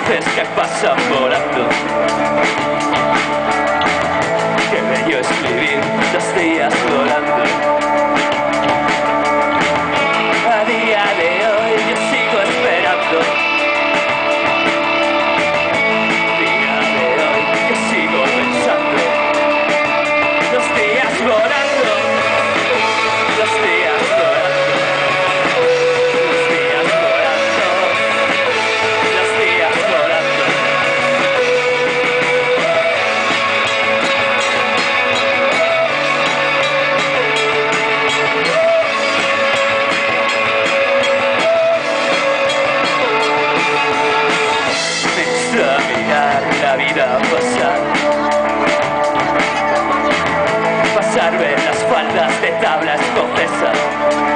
luces que pasan volando. Qué bello escribir los días volando. A día de hoy yo sigo esperando. A día de hoy yo sigo pensando. Los días volando. Los días volando. Los días volando. Los días volando. Examinar la vida pasar. Pasarme las faldas de tabla escocesa.